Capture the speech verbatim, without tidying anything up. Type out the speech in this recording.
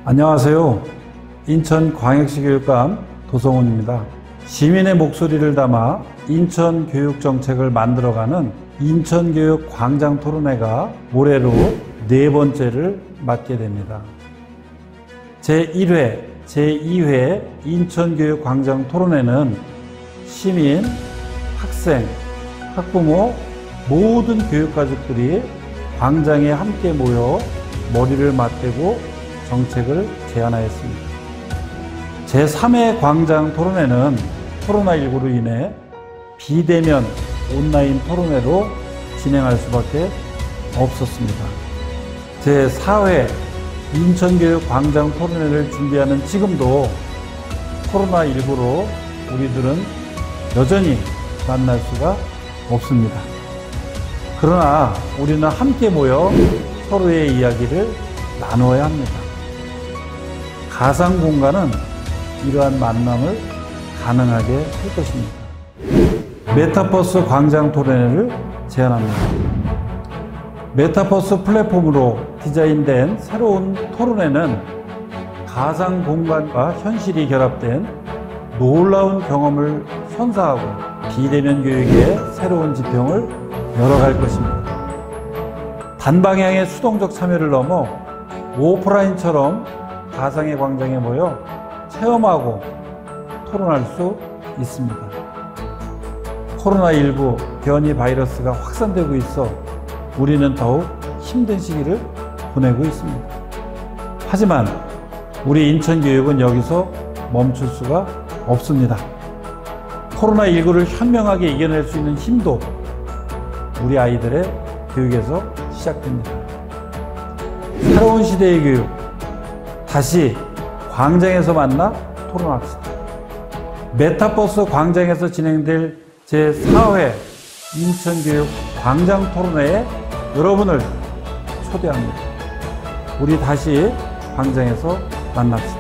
안녕하세요. 인천광역시 교육감 도성훈입니다. 시민의 목소리를 담아 인천 교육 정책을 만들어가는 인천교육 광장토론회가 올해로 네 번째를 맞게 됩니다. 제일 회, 제이 회 인천교육 광장토론회는 시민, 학생, 학부모, 모든 교육가족들이 광장에 함께 모여 머리를 맞대고 정책을 제안하였습니다. 제삼 회 광장토론회는 코로나십구로 인해 비대면 온라인 토론회로 진행할 수밖에 없었습니다. 제사 회 인천교육 광장토론회를 준비하는 지금도 코로나십구로 우리들은 여전히 만날 수가 없습니다. 그러나 우리는 함께 모여 서로의 이야기를 나누어야 합니다. 가상 공간은 이러한 만남을 가능하게 할 것입니다. 메타버스 광장 토론회를 제안합니다. 메타버스 플랫폼으로 디자인된 새로운 토론회는 가상 공간과 현실이 결합된 놀라운 경험을 선사하고 비대면 교육의 새로운 지평을 열어갈 것입니다. 단방향의 수동적 참여를 넘어 오프라인처럼 가상의 광장에 모여 체험하고 토론할 수 있습니다. 코로나십구 변이 바이러스가 확산되고 있어 우리는 더욱 힘든 시기를 보내고 있습니다. 하지만 우리 인천교육은 여기서 멈출 수가 없습니다. 코로나십구를 현명하게 이겨낼 수 있는 힘도 우리 아이들의 교육에서 시작됩니다. 새로운 시대의 교육, 다시 광장에서 만나 토론합시다. 메타버스 광장에서 진행될 제사 회 인천교육 광장토론회에 여러분을 초대합니다. 우리 다시 광장에서 만납시다.